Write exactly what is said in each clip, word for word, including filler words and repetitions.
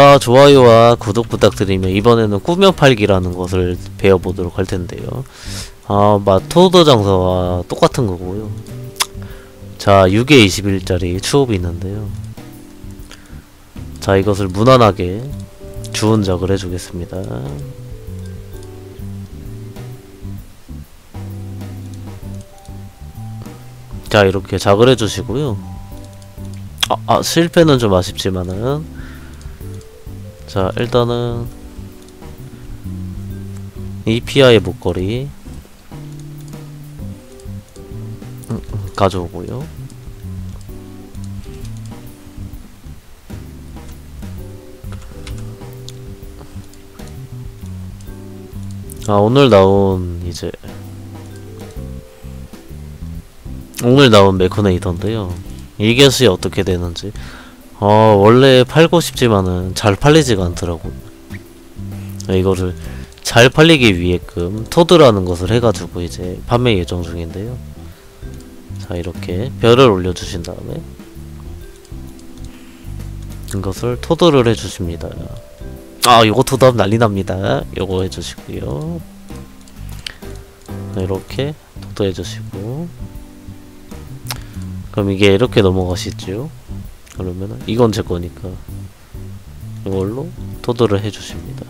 아, 좋아요와 구독 부탁드리며 이번에는 꾸며 팔기라는 것을 배워보도록 할 텐데요. 아, 마토도 장사와 똑같은 거고요. 자, 육 회 이십 일짜리 추업이 있는데요. 자, 이것을 무난하게 주운작을 해주겠습니다. 자, 이렇게 작을 해주시고요. 아, 아 실패는 좀 아쉽지만은, 자, 일단은 이피아이 목걸이 음, 음, 가져오고요. 아, 오늘 나온 이제 오늘 나온 메커네이터인데요. 이것이 어떻게 되는지, 어 원래 팔고 싶지만은 잘 팔리지가 않더라고. 이거를 잘 팔리기 위해끔 토드라는 것을 해가지고 이제 판매 예정 중인데요. 자, 이렇게 별을 올려주신 다음에 이것을 토드를 해주십니다. 아, 요거 토드하면 난리납니다. 요거 해주시고요. 이렇게 토드 해주시고, 그럼 이게 이렇게 넘어가시죠. 그러면은 이건 제 거니까 이걸로 토드를 해주십니다.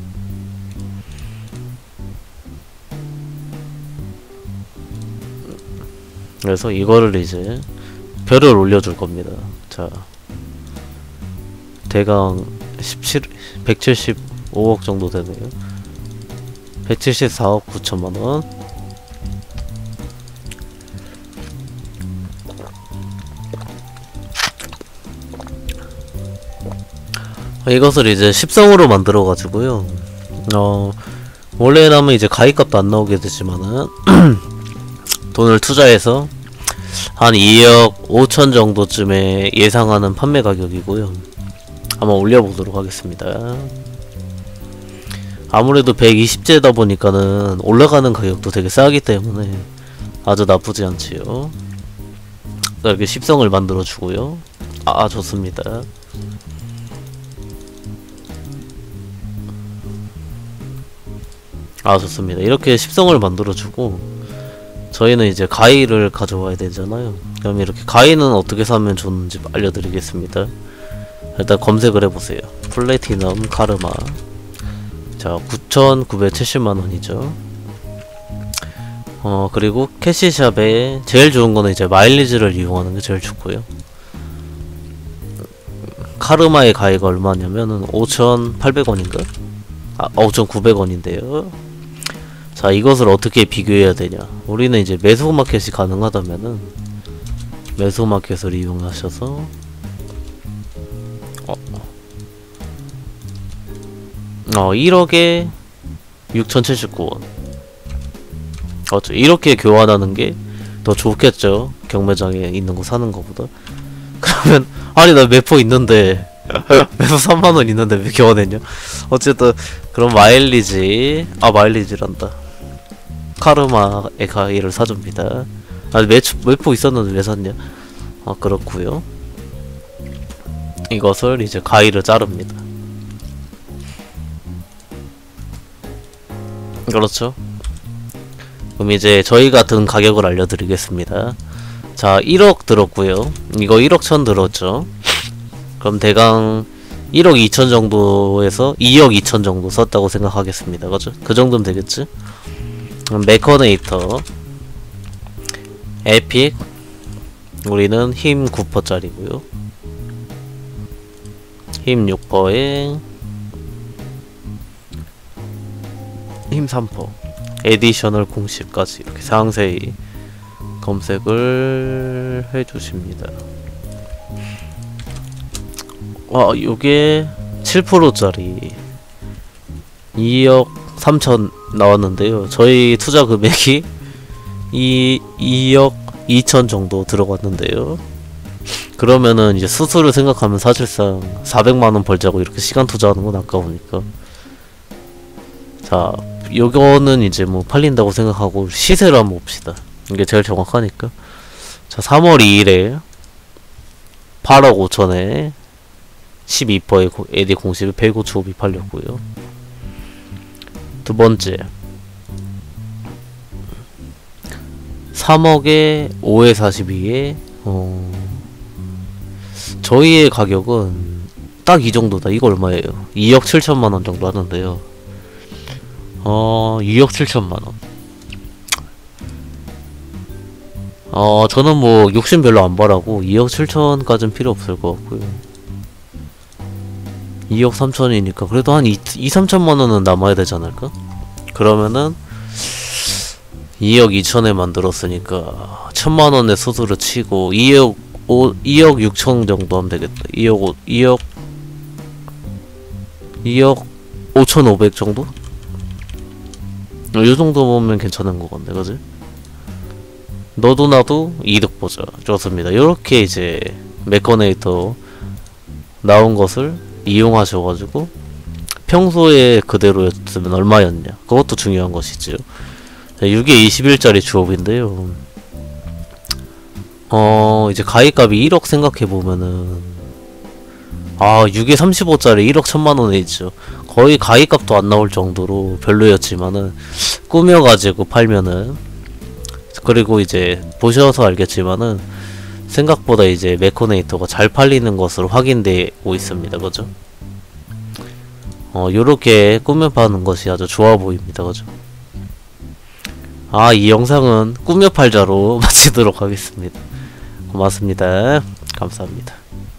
그래서 이거를 이제 별을 올려줄 겁니다. 자, 대강 십칠, 백칠십오억 정도 되네요. 백칠십사억 구천만원. 이것을 이제 십성으로 만들어 가지고요. 어 원래라면 이제 가입값도 안 나오게 되지만은 돈을 투자해서 한 이억 오천 정도쯤에 예상하는 판매 가격이고요. 한번 올려보도록 하겠습니다. 아무래도 백이십제다 보니까는 올라가는 가격도 되게 싸기 때문에 아주 나쁘지 않지요. 이렇게 십성을 만들어 주고요. 아, 좋습니다. 아, 좋습니다. 이렇게 십성을 만들어주고 저희는 이제 가위를 가져와야 되잖아요. 그럼 이렇게 가위는 어떻게 사면 좋은지 알려드리겠습니다. 일단 검색을 해보세요. 플래티넘 카르마. 자, 구천구백칠십만원이죠 어 그리고 캐시샵에 제일 좋은 거는 이제 마일리지를 이용하는 게 제일 좋고요. 카르마의 가위가 얼마냐면은 오천팔백원인가? 아, 오천구백원인데요. 자, 이것을 어떻게 비교해야 되냐. 우리는 이제 매수마켓이 가능하다면은 매수마켓을 이용하셔서 어, 어 일억에 육천칠십구원. 어쩌 이렇게 교환하는 게 더 좋겠죠. 경매장에 있는 거 사는 거보다. 그러면 아니, 나 매포 있는데 매포 삼만원 있는데 왜 교환했냐. 어쨌든 그럼 마일리지, 아 마일리지란다, 카르마의 가위를 사줍니다. 아, 매추, 매포 있었는데 왜 샀냐. 아, 그렇구요. 이것을 이제 가위를 자릅니다. 그렇죠. 그럼 이제 저희가 든 가격을 알려드리겠습니다. 자, 일억 들었고요. 이거 일억 천 들었죠. 그럼 대강 일억 이천 정도에서 이억 이천 정도 썼다고 생각하겠습니다. 그죠? 그 정도면 되겠지? 그럼 메커네이터 에픽, 우리는 힘 구 퍼센트짜리고요 힘 육 퍼센트에 힘 삼 퍼센트, 에디셔널 공식까지 이렇게 상세히 검색을 해주십니다. 아, 요게 칠 퍼센트짜리 이억 삼천 나왔는데요. 저희 투자 금액이 이 이억 이천 정도 들어갔는데요. 그러면은 이제 수수료 생각하면 사실상 사백만원 벌자고 이렇게 시간 투자하는 건 아까우니까. 자, 요거는 이제 뭐 팔린다고 생각하고 시세를 한번 봅시다. 이게 제일 정확하니까. 자, 삼월 이일에 팔억 오천에 십이 퍼센트의 에디 공십이 백오 초급이 팔렸고요. 두 번째, 삼억에 오에 사십이에 어 저희의 가격은 딱 이 정도다. 이거 얼마예요? 이억 칠천만원 정도 하는데요. 어 이억 칠천만원. 어 저는 뭐 욕심 별로 안 바라고 이억 칠천까진 필요 없을 것 같고요. 이억 삼천이니까 그래도 한 이, 삼천만원은 남아야 되지 않을까? 그러면은 이억 이천에 만들었으니까 천만원의 수수료 치고 이억 오, 이억 육천 정도 하면 되겠다. 이억 오, 이억 이억 오천오백 정도? 이 정도 보면 괜찮은 것 같네, 그지? 너도 나도 이득 보자. 좋습니다. 요렇게 이제 메커네이터 나온 것을 이용하셔가지고 평소에 그대로였으면 얼마였냐, 그것도 중요한 것이지요. 육에 이십일짜리 주업인데요. 어 이제 가입값이 일억 생각해보면은 아 육에 삼십오짜리 일억 천만원에 있죠. 거의 가입값도 안 나올 정도로 별로였지만은 꾸며가지고 팔면은, 그리고 이제 보셔서 알겠지만은 생각보다 이제 메커네이터가 잘 팔리는 것으로 확인되고 있습니다. 그죠? 어 요렇게 꾸며 파는 것이 아주 좋아 보입니다. 그죠? 아, 이 영상은 꾸며 팔자로 마치도록 하겠습니다. 고맙습니다. 감사합니다.